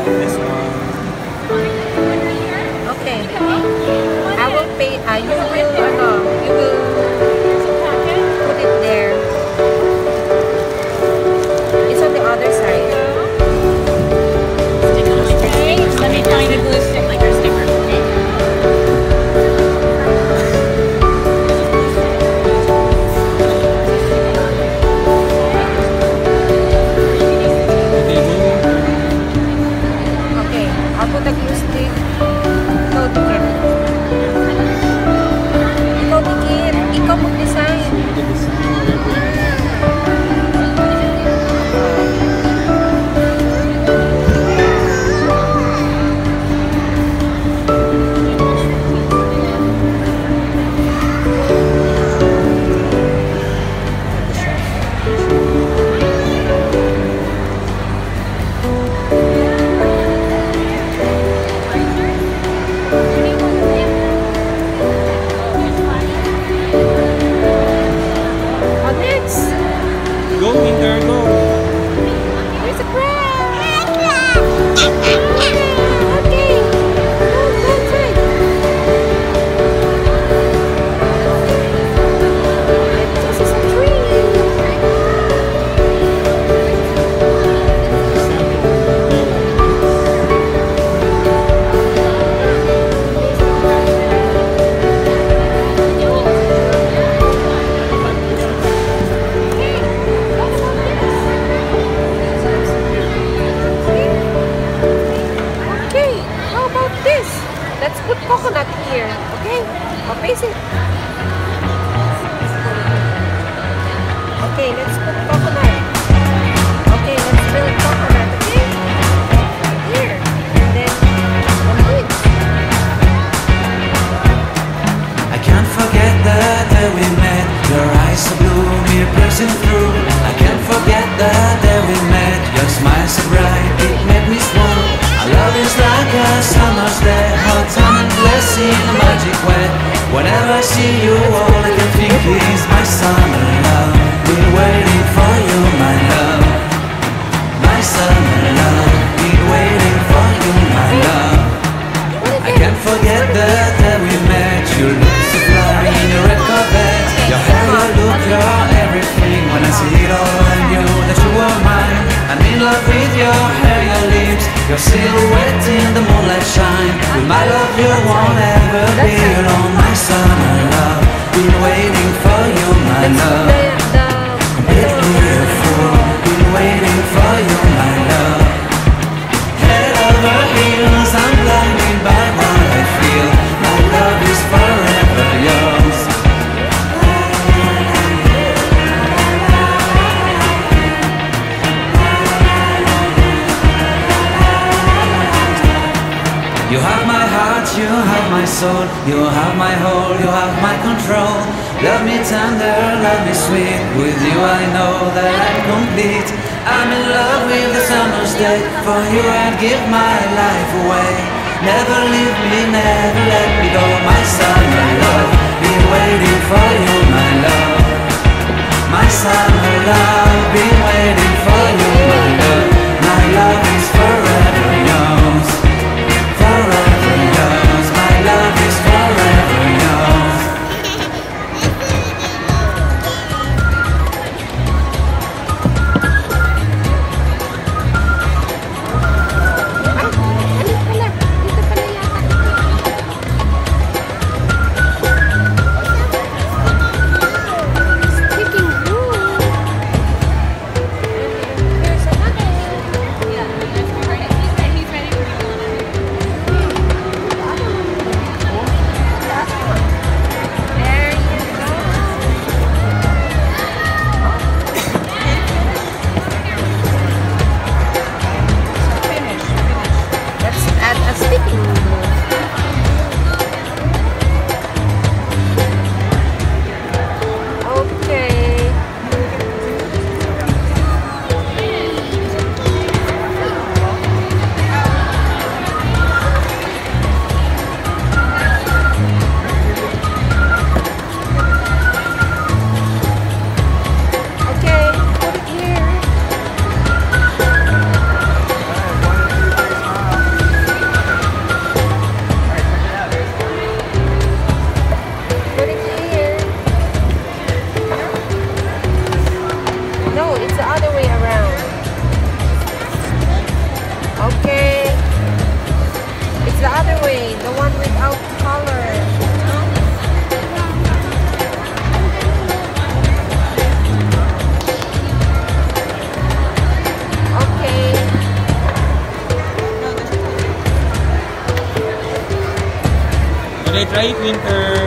This one. Okay. I will pay. You will put it there. It's on the other side. Okay, let me find a glue stick like your sticker. Okay, I'll put the glue stick. Ikaw dikit. Ikaw dikit. Ikaw mag-design. Go, Winter, go. There's a crab! Okay. Go inside. This is a tree. Okay, how about this? Let's put coconut here, okay? I'll place it. Okay, let's put coconut. Okay, let's build coconut, okay? Here. And then on this. I can't forget the day we met. Your eyes so blue, me piercing through. I can't forget the day we met. Your smile so bright, it made me swoon. Our love is like a summer's day, hot and endless in a magic way. Whenever I see you, all I can think is my summer love. Been waiting for you, my love. My summer love. Been waiting for you, my love. I can't forget the day we met. You look so fly in your red Corvette. Your hair, your look, your everything. When I see it all, I knew that you were mine. I'm in love with your hair, your lips, your silhouette in the moonlight shine. With my love you won't ever be alone. My summer love, been waiting for you, my love. Completely a fool, been waiting for you, my love. Head over heels, I'm blinded by what I feel. My love is forever yours. You have my heart, you have my soul, you have my whole, you have my control. Love me tender, love me sweet. With you I know that I'm complete. I'm in love with the summer's day. For you I'd give my life away. Never leave me, never let me go. My summer love, been waiting for you, my love. My summer love, been waiting for you, my love. My love is forever yours. Forever yours, my love is forever yours. Speaking blue. Here's another. Try it, Winter.